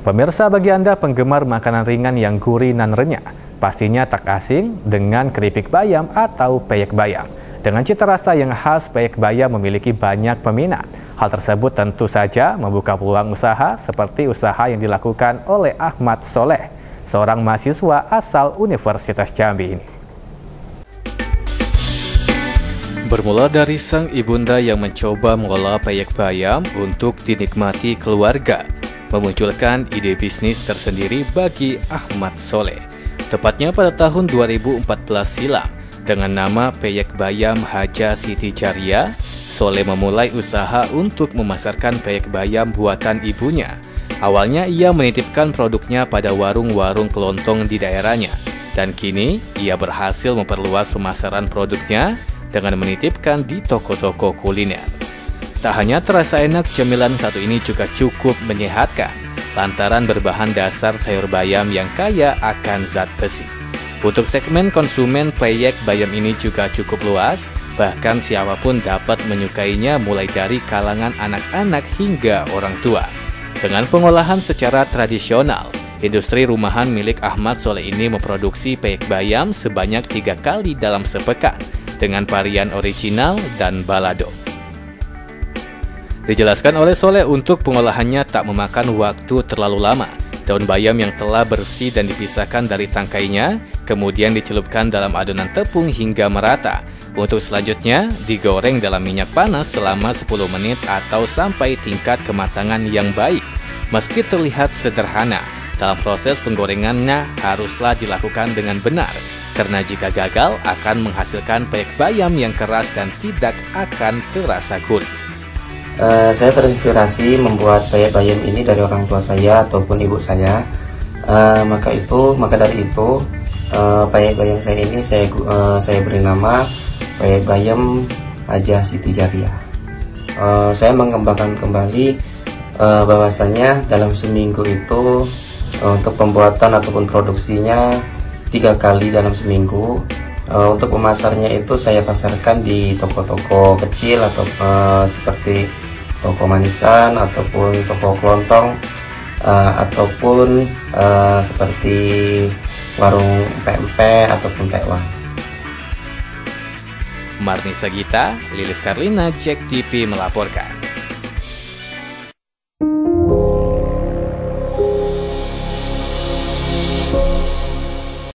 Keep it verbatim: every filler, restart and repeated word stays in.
Pemirsa, bagi Anda penggemar makanan ringan yang gurih dan renyah, pastinya tak asing dengan keripik bayam atau peyek bayam. Dengan cita rasa yang khas, peyek bayam memiliki banyak peminat. Hal tersebut tentu saja membuka peluang usaha seperti usaha yang dilakukan oleh Ahmad Soleh, seorang mahasiswa asal Universitas Jambi ini. Bermula dari sang ibunda yang mencoba mengolah peyek bayam untuk dinikmati keluarga, memunculkan ide bisnis tersendiri bagi Ahmad Soleh. Tepatnya pada tahun dua ribu empat belas silam, dengan nama Peyek Bayam Haja Siti Jariah, Soleh memulai usaha untuk memasarkan peyek bayam buatan ibunya. Awalnya ia menitipkan produknya pada warung-warung kelontong di daerahnya, dan kini ia berhasil memperluas pemasaran produknya dengan menitipkan di toko-toko kuliner. Tak hanya terasa enak, cemilan satu ini juga cukup menyehatkan lantaran berbahan dasar sayur bayam yang kaya akan zat besi. Untuk segmen konsumen, peyek bayam ini juga cukup luas, bahkan siapapun dapat menyukainya mulai dari kalangan anak-anak hingga orang tua. Dengan pengolahan secara tradisional, industri rumahan milik Ahmad Soleh ini memproduksi peyek bayam sebanyak tiga kali dalam sepekan dengan varian original dan balado. Dijelaskan oleh Soleh, untuk pengolahannya tak memakan waktu terlalu lama. Daun bayam yang telah bersih dan dipisahkan dari tangkainya, kemudian dicelupkan dalam adonan tepung hingga merata. Untuk selanjutnya, digoreng dalam minyak panas selama sepuluh menit atau sampai tingkat kematangan yang baik. Meski terlihat sederhana, dalam proses penggorengannya haruslah dilakukan dengan benar, karena jika gagal akan menghasilkan peyek bayam yang keras dan tidak akan terasa gurih. Uh, saya terinspirasi membuat peyek bayam ini dari orang tua saya ataupun ibu saya. Uh, maka itu, maka dari itu uh, peyek bayam saya ini saya uh, saya beri nama Peyek Bayam Haja Siti Jariah. Uh, saya mengembangkan kembali uh, bahwasanya dalam seminggu itu uh, untuk pembuatan ataupun produksinya tiga kali dalam seminggu. Uh, untuk pemasarnya itu saya pasarkan di toko-toko kecil atau uh, seperti toko manisan ataupun toko kelontong uh, ataupun uh, seperti warung pempek ataupun tekwan. Marnisa Gita, Lilis Karlina, Jack T V melaporkan.